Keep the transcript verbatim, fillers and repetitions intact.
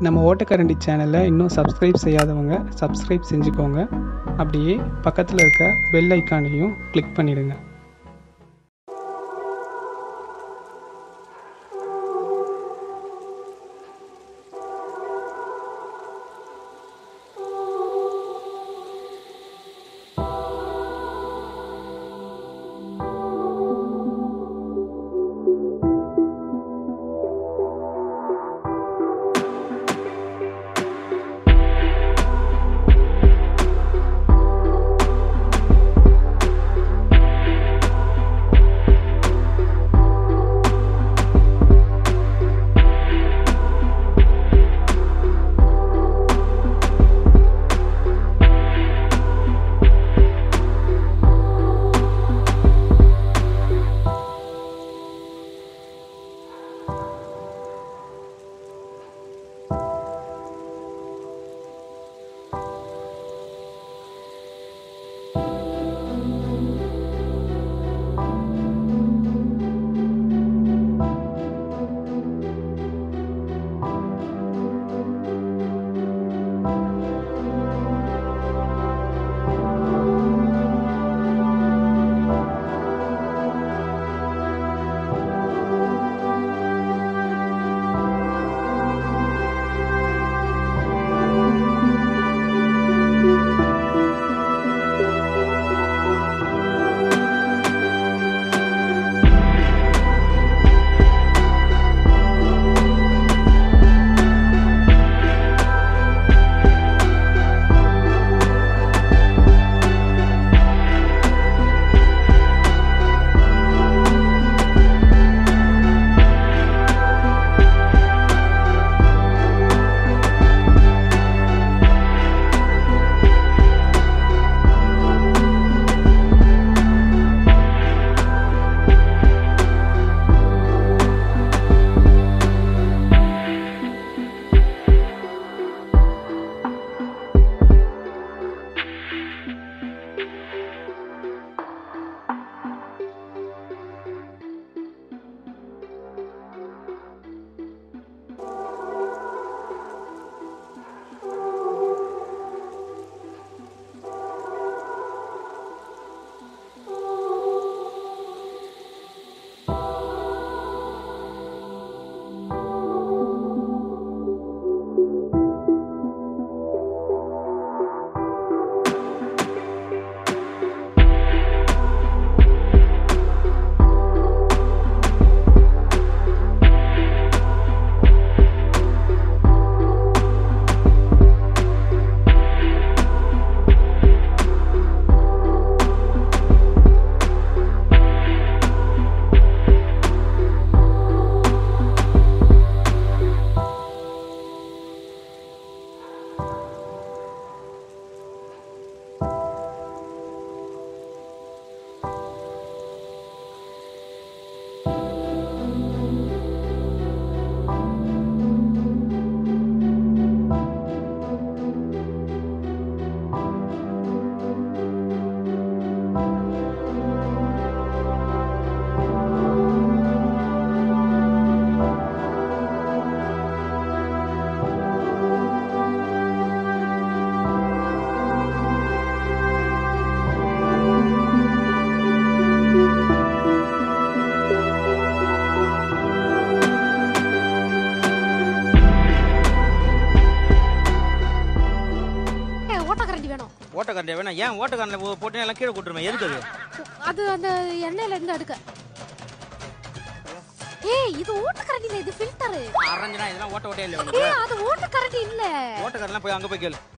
நம்ம ஓட்டக்கரண்டி சேனலை இன்னும் சப்ஸ்கிரைப் செய்யாதவங்க சப்ஸ்கிரைப் செஞ்சுக்கோங்க. அப்படியே பக்கத்தில் இருக்க பெல் ஐக்கானையும் கிளிக் பண்ணிடுங்க. ஓட்டக்கரண்டி வேணா ஏன் ஓட்டக்கரண்டி போட்டு எல்லாம் கீழே கூட்டுருமே எதுக்கு அது? அது அந்த எண்ணெயில இருந்து அடுக்க. ஏய் இது ஓட்டக்கரண்டி இல்ல, இது ஃபில்டர். அரஞ்சனா இதெல்லாம் ஓட்ட ஓட்டே இல்ல. ஏய் அது ஓட்டக்கரண்டி இல்ல. ஓட்டக்கரண்டி போய் அங்க போய் கேளு.